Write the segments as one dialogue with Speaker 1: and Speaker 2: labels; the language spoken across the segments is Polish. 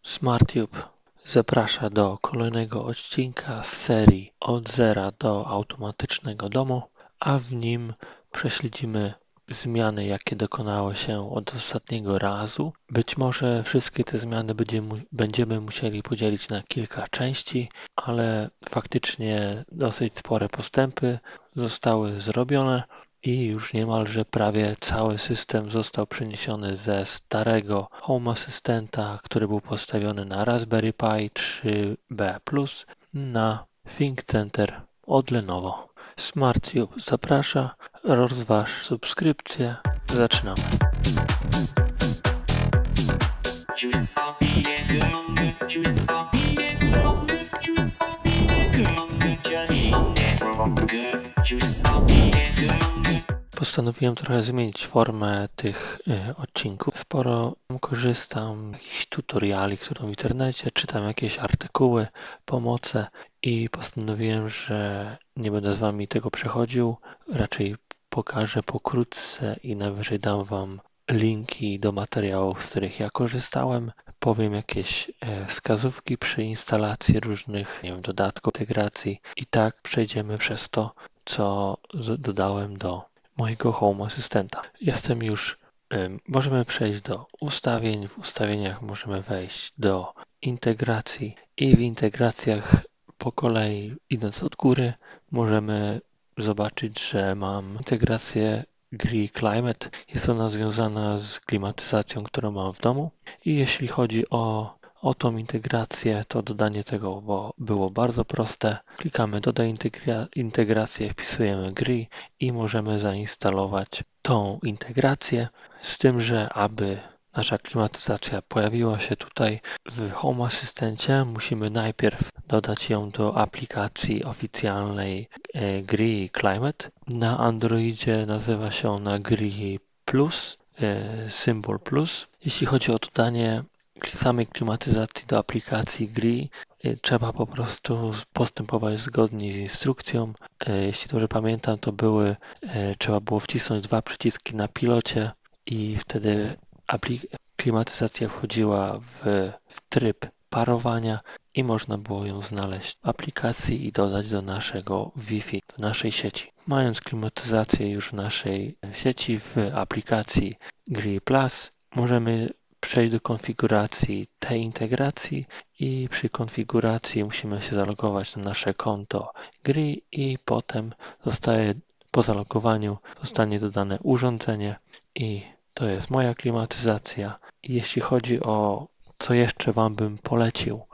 Speaker 1: SmartTube zaprasza do kolejnego odcinka z serii Od zera do automatycznego domu, a w nim prześledzimy zmiany, jakie dokonały się od ostatniego razu. Być może wszystkie te zmiany będziemy musieli podzielić na kilka części, ale faktycznie dosyć spore postępy zostały zrobione i już niemalże prawie cały system został przeniesiony ze starego Home Assistanta, który był postawiony na Raspberry Pi 3B+, na ThinkCenter od Lenovo. SmartTube zaprasza, rozważ subskrypcję. Zaczynamy. Postanowiłem trochę zmienić formę tych odcinków. Sporo korzystam z jakichś tutoriali, które w internecie, czytam jakieś artykuły, pomoce i postanowiłem, że nie będę z Wami tego przechodził. Raczej pokażę pokrótce i najwyżej dam Wam linki do materiałów, z których ja korzystałem. Powiem jakieś wskazówki przy instalacji różnych, dodatków, integracji i tak przejdziemy przez to, co dodałem do mojego Home Assistanta. Możemy przejść do ustawień. W ustawieniach możemy wejść do integracji i w integracjach po kolei, idąc od góry, możemy zobaczyć, że mam integrację Gree Climate. Jest ona związana z klimatyzacją, którą mam w domu i jeśli chodzi o tą integrację, to dodanie tego było bardzo proste. Klikamy Dodaj integrację, wpisujemy Gree i możemy zainstalować tą integrację, z tym, że aby nasza klimatyzacja pojawiła się tutaj w Home Assistancie, musimy najpierw dodać ją do aplikacji oficjalnej Gree Climate. Na Androidzie nazywa się ona Gree Plus, symbol plus. Jeśli chodzi o dodanie samej klimatyzacji do aplikacji Gree, trzeba po prostu postępować zgodnie z instrukcją. Jeśli dobrze pamiętam, trzeba było wcisnąć 2 przyciski na pilocie i wtedy klimatyzacja wchodziła w tryb parowania i można było ją znaleźć w aplikacji i dodać do naszego Wi-Fi, do naszej sieci. Mając klimatyzację już w naszej sieci w aplikacji Gree Plus, możemy przejść do konfiguracji tej integracji i przy konfiguracji musimy się zalogować na nasze konto Gree i potem po zalogowaniu zostanie dodane urządzenie i to jest moja klimatyzacja. I jeśli chodzi o co jeszcze Wam bym polecił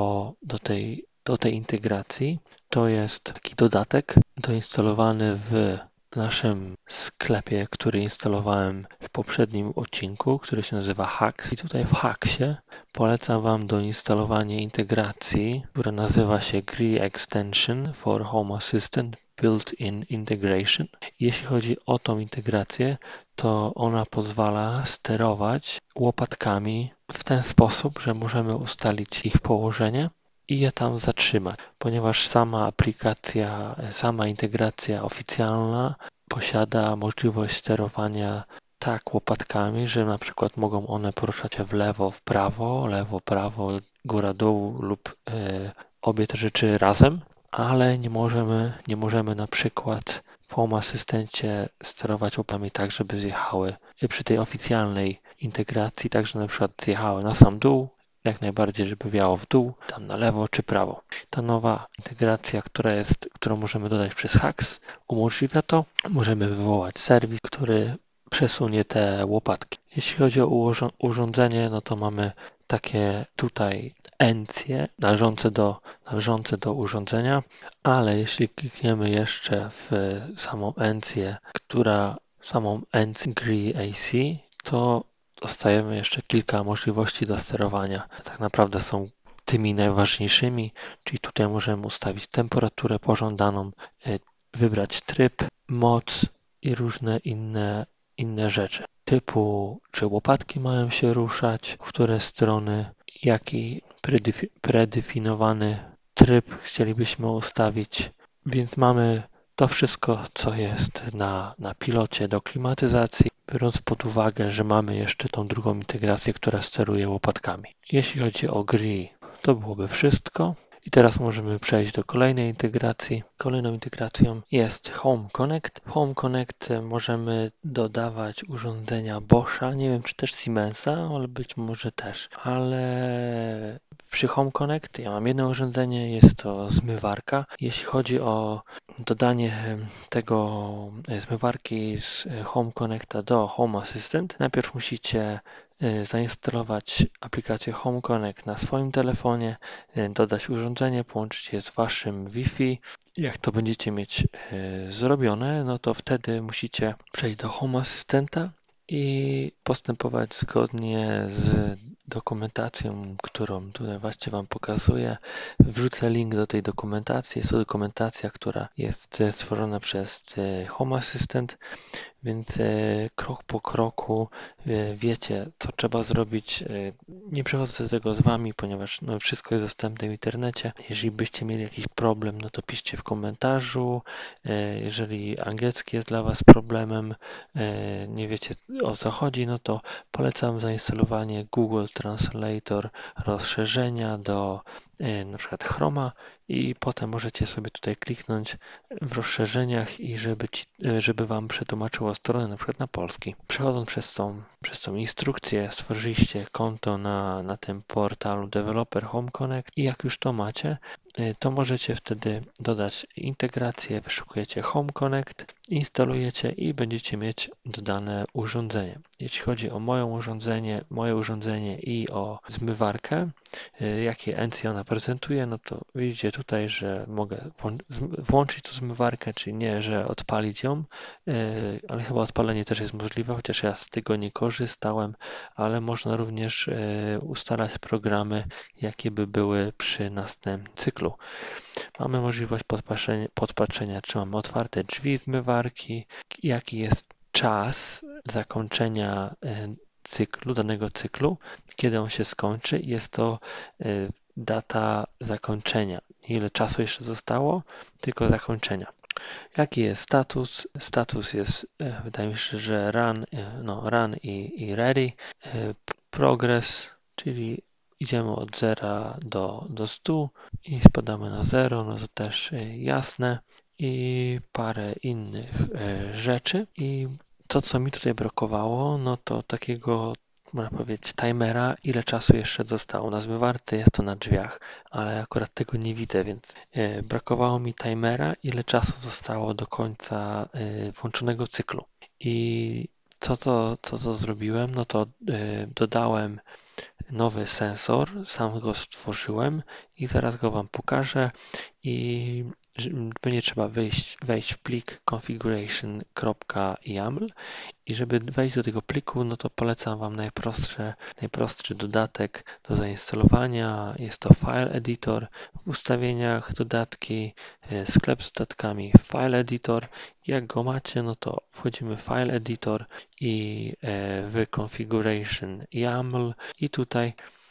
Speaker 1: do tej integracji, to jest taki dodatek doinstalowany w naszym sklepie, który instalowałem w poprzednim odcinku, który się nazywa Hacks. I tutaj w Hacksie polecam Wam doinstalowanie integracji, która nazywa się Gree Extension for Home Assistant Built-in Integration. Jeśli chodzi o tą integrację, to ona pozwala sterować łopatkami w ten sposób, że możemy ustalić ich położenie i je tam zatrzymać, ponieważ sama integracja oficjalna posiada możliwość sterowania tak łopatkami, że na przykład mogą one poruszać się w lewo, prawo, góra, dół lub obie te rzeczy razem, ale nie możemy na przykład w Home Assistancie sterować łopatami tak, żeby zjechały przy tej oficjalnej integracji, tak, że na przykład zjechały na sam dół, jak najbardziej, żeby wiało w dół, tam na lewo czy prawo. Ta nowa integracja, którą możemy dodać przez Hacks, umożliwia to. Możemy wywołać serwis, który przesunie te łopatki. Jeśli chodzi o urządzenie, no to mamy takie tutaj encje należące do urządzenia, ale jeśli klikniemy jeszcze w samą encję, samą encję Gree AC, to dostajemy jeszcze kilka możliwości do sterowania. Tak naprawdę są tymi najważniejszymi, czyli tutaj możemy ustawić temperaturę pożądaną, wybrać tryb, moc i różne inne rzeczy. Typu, czy łopatki mają się ruszać, w które strony, jaki predefiniowany tryb chcielibyśmy ustawić. Więc mamy to wszystko, co jest na pilocie do klimatyzacji. biorąc pod uwagę, że mamy jeszcze tą drugą integrację, która steruje łopatkami. Jeśli chodzi o GRI, to byłoby wszystko. I teraz możemy przejść do kolejnej integracji. Kolejną integracją jest Home Connect. W Home Connect możemy dodawać urządzenia Boscha, nie wiem czy też Siemensa, ale być może też. Ale przy Home Connect ja mam jedno urządzenie, jest to zmywarka. Jeśli chodzi o dodanie tego zmywarki z Home Connecta do Home Assistant, najpierw musicie zainstalować aplikację Home Connect na swoim telefonie, dodać urządzenie, połączyć je z waszym Wi-Fi. Jak to będziecie mieć zrobione, no to wtedy musicie przejść do Home Assistanta i postępować zgodnie z dokumentacją, którą tutaj właśnie Wam pokazuję. Wrzucę link do tej dokumentacji. Jest to dokumentacja, która jest stworzona przez Home Assistant, więc krok po kroku wiecie, co trzeba zrobić. Nie przechodzę do tego z Wami, ponieważ no, wszystko jest dostępne w internecie. Jeżeli byście mieli jakiś problem, no to piszcie w komentarzu. Jeżeli angielski jest dla Was problemem, nie wiecie o co chodzi, no to polecam zainstalowanie Google Translator rozszerzenia do na przykład Chroma i potem możecie sobie tutaj kliknąć w rozszerzeniach i żeby Wam przetłumaczyło stronę na przykład na polski. Przechodząc przez tą instrukcję, stworzyliście konto na tym portalu Developer Home Connect i jak już to macie, to możecie wtedy dodać integrację, wyszukujecie Home Connect, instalujecie i będziecie mieć dodane urządzenie. Jeśli chodzi o moje urządzenie i o zmywarkę, jakie Ency ona prezentuje, no to widzicie tutaj, że mogę włączyć tą zmywarkę, czy nie, że odpalić ją, ale chyba odpalenie też jest możliwe, chociaż ja z tego nie korzystałem, ale można również ustalać programy, jakie by były przy następnym cyklu. Mamy możliwość podpatrzenia, czy mamy otwarte drzwi zmywarki, jaki jest czas zakończenia danego cyklu, kiedy on się skończy. Jest to data zakończenia. Nie ile czasu jeszcze zostało, tylko zakończenia. Jaki jest status? Status jest, wydaje mi się, że run i ready. Progress, czyli idziemy od 0 do 100 i spadamy na 0, no to też jasne. I parę innych rzeczy. I to, co mi tutaj brakowało, no to takiego, można powiedzieć, timera, ile czasu jeszcze zostało. Na zmywarce jest to na drzwiach, ale akurat tego nie widzę, więc brakowało mi timera, ile czasu zostało do końca włączonego cyklu. I co zrobiłem, no to dodałem nowy sensor, sam go stworzyłem i zaraz go Wam pokażę i będzie trzeba wejść w plik configuration.yaml i żeby wejść do tego pliku, no to polecam Wam najprostszy dodatek do zainstalowania. Jest to File Editor. W ustawieniach dodatki, sklep z dodatkami, File Editor. Jak go macie, no to wchodzimy w File Editor i w Configuration YAML i tutaj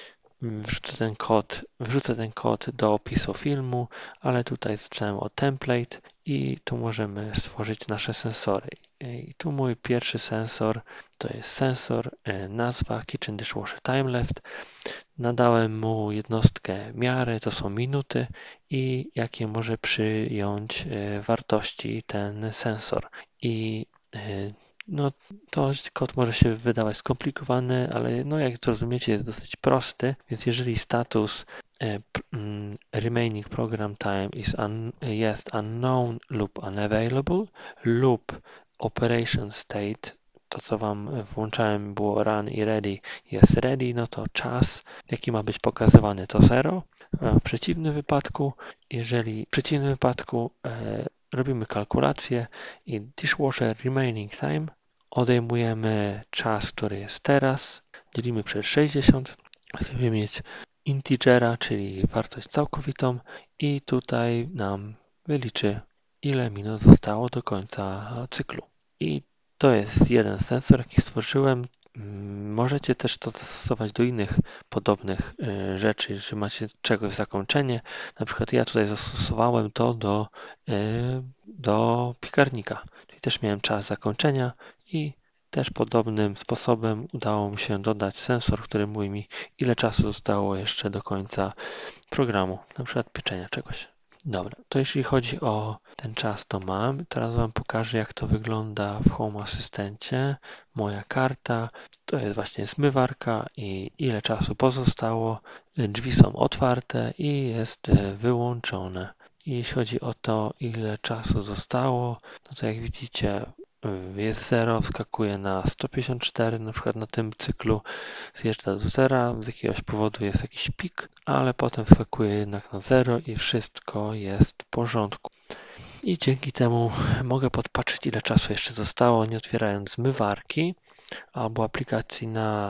Speaker 1: wrzucę ten kod do opisu filmu, ale tutaj zacząłem od template i tu możemy stworzyć nasze sensory. I tu mój pierwszy sensor to jest sensor, nazwa Kitchen Dishwasher Time Left. Nadałem mu jednostkę miary, to są minuty i jakie może przyjąć wartości ten sensor. I no, to kod może się wydawać skomplikowany, ale no, jak zrozumiecie, jest dosyć prosty, więc jeżeli status remaining program time jest unknown lub unavailable lub operation state, to co Wam włączałem było run i ready, jest ready, no to czas, jaki ma być pokazywany, to 0. W przeciwnym wypadku, robimy kalkulację i dishwasher remaining time odejmujemy czas, który jest teraz, dzielimy przez 60, chcemy mieć integera, czyli wartość całkowitą i tutaj nam wyliczy, ile minut zostało do końca cyklu. I to jest jeden sensor, jaki stworzyłem. Możecie też to zastosować do innych podobnych rzeczy, jeżeli macie czegoś zakończenie. Na przykład ja tutaj zastosowałem to do piekarnika, czyli też miałem czas zakończenia i Też podobnym sposobem udało mi się dodać sensor, który mówi mi, ile czasu zostało jeszcze do końca programu, na przykład pieczenia czegoś. Dobra, to jeśli chodzi o ten czas, to mam. Teraz Wam pokażę, jak to wygląda w Home Asystencie. Moja karta to jest właśnie zmywarka i ile czasu pozostało. Drzwi są otwarte i jest wyłączone. I jeśli chodzi o to, ile czasu zostało, no to jak widzicie, jest 0, wskakuje na 154, na przykład na tym cyklu zjeżdża do zera, z jakiegoś powodu jest jakiś pik, ale potem wskakuje jednak na 0 i wszystko jest w porządku. I dzięki temu mogę podpatrzeć, ile czasu jeszcze zostało, nie otwierając zmywarki albo aplikacji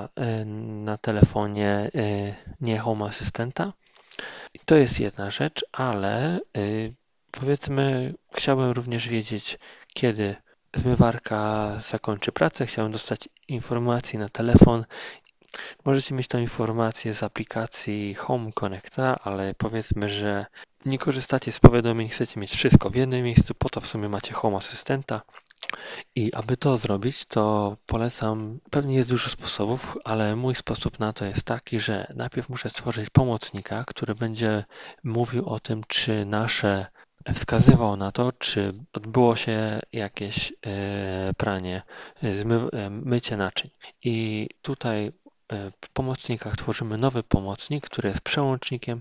Speaker 1: na telefonie nie Home Assistanta. I to jest jedna rzecz, ale powiedzmy, chciałbym również wiedzieć, kiedy zmywarka zakończy pracę. Chciałbym dostać informacji na telefon. Możecie mieć tą informację z aplikacji Home Connecta, ale powiedzmy, że nie korzystacie z powiadomień, chcecie mieć wszystko w jednym miejscu, po to w sumie macie Home Assistanta. I aby to zrobić, to polecam, pewnie jest dużo sposobów, ale mój sposób na to jest taki, że najpierw muszę stworzyć pomocnika, który będzie mówił o tym, czy wskazywał na to, czy odbyło się jakieś pranie, mycie naczyń. I tutaj w pomocnikach tworzymy nowy pomocnik, który jest przełącznikiem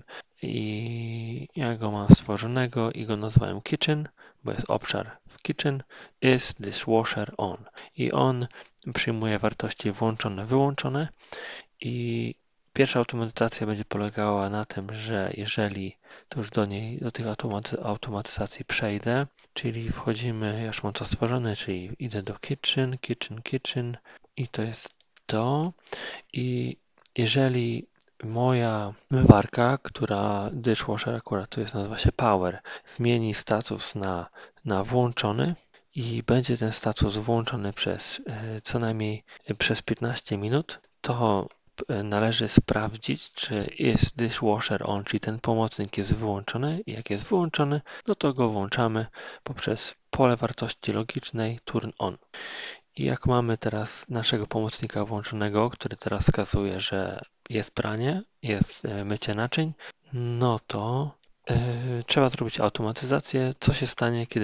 Speaker 1: i ja go mam stworzonego i go nazwałem Kitchen, bo jest obszar w Kitchen, is dishwasher on. I on przyjmuje wartości włączone, wyłączone i pierwsza automatyzacja będzie polegała na tym, że jeżeli to już do tych automatyzacji przejdę, czyli wchodzimy, ja już mam to stworzone, czyli idę do kitchen i to jest to. I jeżeli moja mywarka, dishwasher akurat tu jest, nazywa się Power, zmieni status na włączony i będzie ten status włączony przez co najmniej przez 15 minut, to należy sprawdzić, czy jest dishwasher on, czyli ten pomocnik jest wyłączony. Jak jest wyłączony, no to go włączamy poprzez pole wartości logicznej turn on. I jak mamy teraz naszego pomocnika włączonego, który teraz wskazuje, że jest pranie, jest mycie naczyń, no to trzeba zrobić automatyzację, co się stanie, kiedy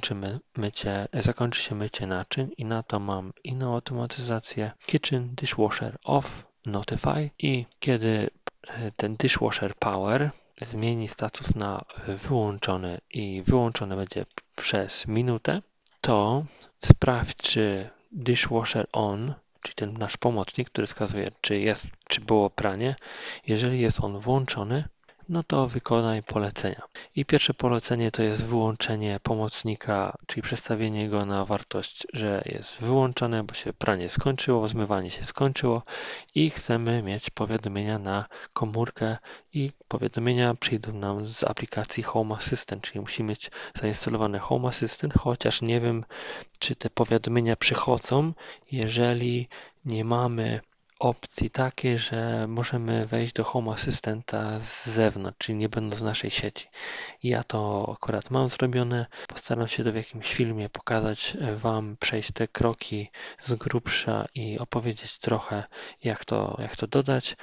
Speaker 1: zakończy się mycie naczyń i na to mam inną automatyzację Kitchen Dishwasher Off Notify i kiedy ten Dishwasher Power zmieni status na wyłączony i wyłączony będzie przez minutę, to sprawdź, czy dishwasher on, czyli ten nasz pomocnik, który wskazuje, czy było pranie. Jeżeli jest on włączony, no to wykonaj polecenia. I pierwsze polecenie to jest wyłączenie pomocnika, czyli przestawienie go na wartość, że jest wyłączone, bo się pranie skończyło, zmywanie się skończyło i chcemy mieć powiadomienia na komórkę i powiadomienia przyjdą nam z aplikacji Home Assistant, czyli musimy mieć zainstalowany Home Assistant, chociaż nie wiem, czy te powiadomienia przychodzą, jeżeli nie mamy opcji takiej, że możemy wejść do Home Assistanta z zewnątrz, czyli nie będąc w naszej sieci. Ja to akurat mam zrobione. Postaram się to w jakimś filmie pokazać Wam, przejść te kroki z grubsza i opowiedzieć trochę, jak to dodać.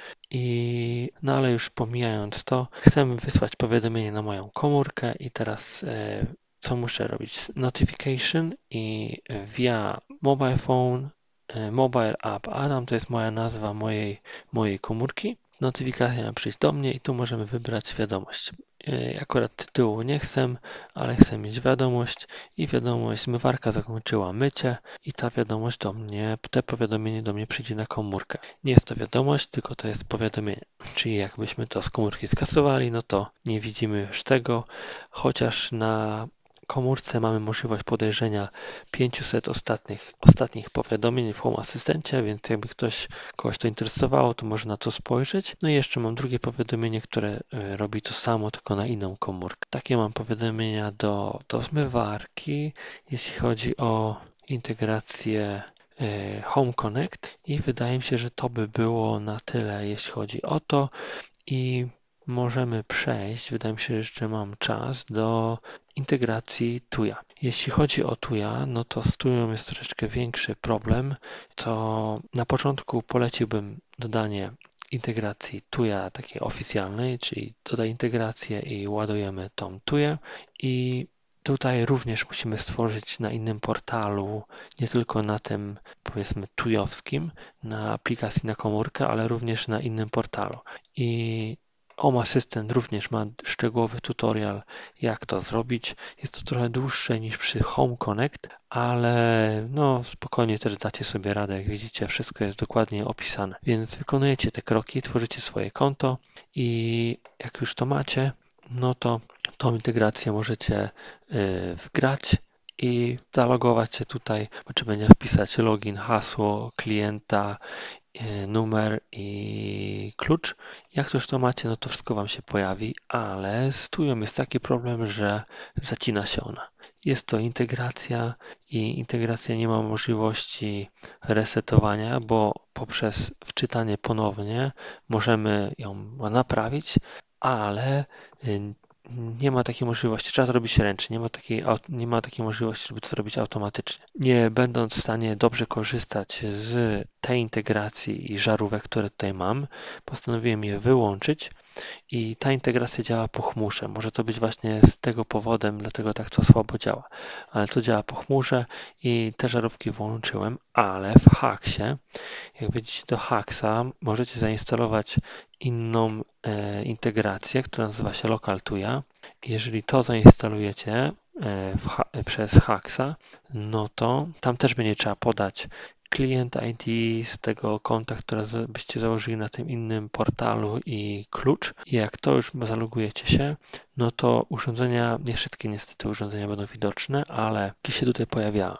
Speaker 1: No ale już pomijając to, chcemy wysłać powiadomienie na moją komórkę i teraz co muszę robić? Notification i via mobile phone, mobile app Adam to jest moja nazwa mojej komórki. Notyfikacja ma przyjść do mnie i tu możemy wybrać wiadomość. Akurat tytułu nie chcę, ale chcę mieć wiadomość i wiadomość, zmywarka zakończyła mycie i ta wiadomość te powiadomienie do mnie przyjdzie na komórkę. Nie jest to wiadomość, tylko to jest powiadomienie. Czyli jakbyśmy to z komórki skasowali, no to nie widzimy już tego, chociaż na komórce mamy możliwość podejrzenia 500 ostatnich powiadomień w Home Asystencie, więc jakby kogoś to interesowało, to można na to spojrzeć. No i jeszcze mam drugie powiadomienie, które robi to samo, tylko na inną komórkę. Takie mam powiadomienia do zmywarki, jeśli chodzi o integrację Home Connect i wydaje mi się, że to by było na tyle, jeśli chodzi o to. I możemy przejść, wydaje mi się, że jeszcze mam czas, do integracji Tuya. Jeśli chodzi o Tuya, no to z Tuyą jest troszeczkę większy problem. To na początku poleciłbym dodanie integracji Tuya takiej oficjalnej, czyli dodaj integrację i ładujemy tą Tuyę. I tutaj również musimy stworzyć na innym portalu, nie tylko na tym, powiedzmy, tujowskim, na aplikacji na komórkę, ale również na innym portalu. I Home Assistant również ma szczegółowy tutorial, jak to zrobić. Jest to trochę dłuższe niż przy Home Connect, ale no spokojnie też dacie sobie radę. Jak widzicie, wszystko jest dokładnie opisane. Więc wykonujecie te kroki, tworzycie swoje konto i jak już to macie, no to tą integrację możecie wgrać i zalogować się tutaj, czy będzie wpisać login, hasło klienta, numer i klucz. Jak to już to macie, no to wszystko Wam się pojawi, ale z Tują jest taki problem, że zacina się ona. Jest to integracja i integracja nie ma możliwości resetowania, bo poprzez wczytanie ponownie możemy ją naprawić, ale nie ma takiej możliwości, trzeba to robić ręcznie, nie ma takiej możliwości, żeby to zrobić automatycznie. Nie będąc w stanie dobrze korzystać z tej integracji i żarówek, które tutaj mam, postanowiłem je wyłączyć i ta integracja działa po chmurze. Może to być właśnie z tego powodem, dlatego tak to słabo działa. Ale to działa po chmurze i te żarówki włączyłem, ale w Hacksie, jak wejdziecie do Hacksa, możecie zainstalować inną integrację, która nazywa się LocalTuya. Jeżeli to zainstalujecie przez Hacksa, no to tam też będzie trzeba podać klient ID z tego konta, które byście założyli na tym innym portalu i klucz. I jak to już zalogujecie się, no to urządzenia, nie wszystkie niestety urządzenia będą widoczne, ale jakieś się tutaj pojawiają.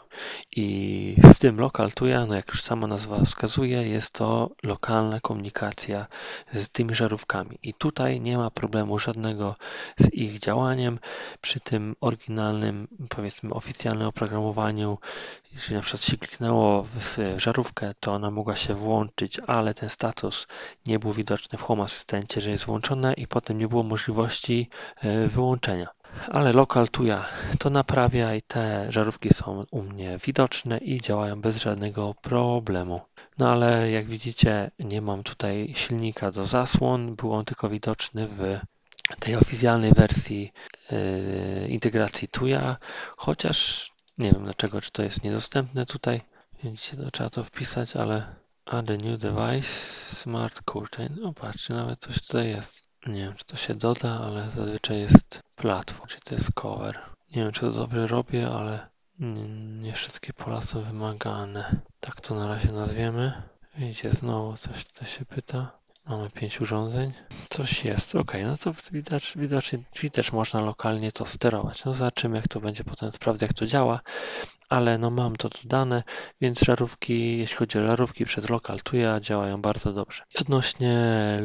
Speaker 1: I w tym LocalTuya, no jak już sama nazwa wskazuje, jest to lokalna komunikacja z tymi żarówkami. I tutaj nie ma problemu żadnego z ich działaniem. Przy tym oryginalnym, powiedzmy oficjalnym oprogramowaniu, jeżeli na przykład się kliknęło w żarówkę, to ona mogła się włączyć, ale ten status nie był widoczny w Home Asystencie, że jest włączone i potem nie było możliwości wyłączenia. Ale LocalTuya to naprawia i te żarówki są u mnie widoczne i działają bez żadnego problemu. No ale jak widzicie, nie mam tutaj silnika do zasłon, był on tylko widoczny w tej oficjalnej wersji integracji Tuya, chociaż nie wiem dlaczego, czy to jest niedostępne tutaj. Widzicie, to trzeba to wpisać, ale add a new device, smart curtain. No patrzcie, nawet coś tutaj jest. Nie wiem, czy to się doda, ale zazwyczaj jest platform, czy to jest cover. Nie wiem, czy to dobrze robię, ale nie wszystkie pola są wymagane. Tak to na razie nazwiemy. Widzicie, znowu coś tutaj się pyta. Mamy 5 urządzeń. Coś jest. Ok, no to widocznie też można lokalnie to sterować. No zobaczymy, jak to będzie potem, sprawdzę, jak to działa. Ale no mam to dodane, więc żarówki, jeśli chodzi o żarówki przez LocalTuya, działają bardzo dobrze. I odnośnie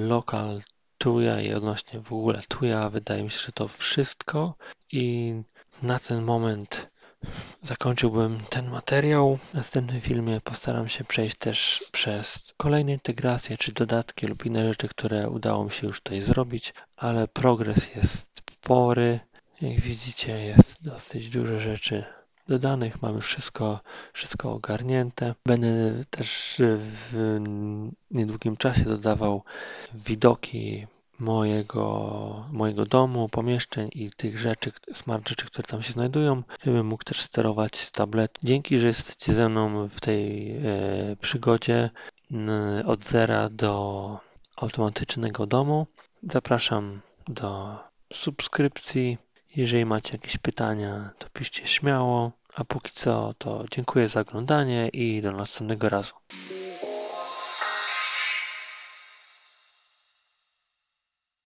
Speaker 1: LocalTuya i odnośnie w ogóle Tuya, wydaje mi się, że to wszystko i na ten moment zakończyłbym ten materiał. W następnym filmie postaram się przejść też przez kolejne integracje czy dodatki lub inne rzeczy, które udało mi się już tutaj zrobić, ale progres jest spory. Jak widzicie, jest dosyć dużo rzeczy dodanych, mamy wszystko ogarnięte. Będę też w niedługim czasie dodawał widoki mojego domu, pomieszczeń i tych rzeczy, smart rzeczy, które tam się znajdują, żebym mógł też sterować z tabletu. Dzięki, że jesteście ze mną w tej przygodzie od zera do automatycznego domu. Zapraszam do subskrypcji. Jeżeli macie jakieś pytania, to piszcie śmiało. A póki co, to dziękuję za oglądanie i do następnego razu.